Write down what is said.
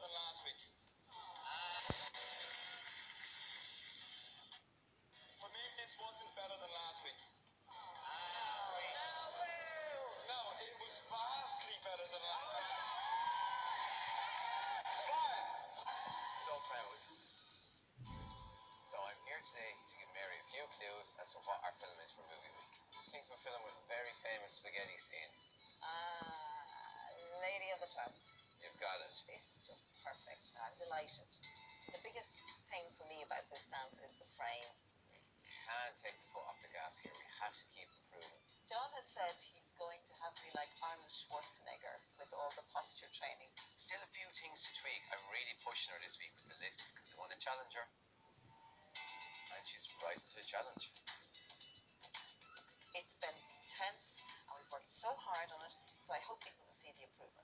than last week. For me, this wasn't better than last week. No, it was vastly better than last week. Five. So proud. So I'm here today to give Mary a few clues as to what our film is for movie week. Think of a film with a very famous spaghetti scene. Lady of the Tramp. You've got it. This is just perfect. I'm delighted. The biggest thing for me about this dance is the frame. Can't take the foot off the gas here. We have to keep improving. John has said he's going to have me like Arnold Schwarzenegger with all the posture training. Still a few things to tweak. I'm really pushing her this week with the lifts because I want to challenge her. And she's rising to the challenge. It's been tense and we've worked so hard on it, so I hope people will see the improvement.